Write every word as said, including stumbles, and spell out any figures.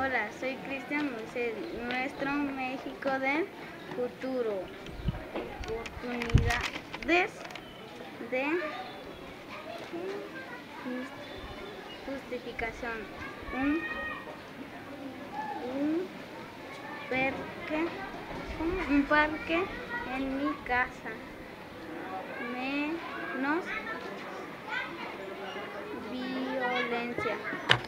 Hola, soy Cristian Moisés, nuestro México del futuro. Oportunidades de justificación. Un, un, parque, un parque en mi casa. Menos violencia.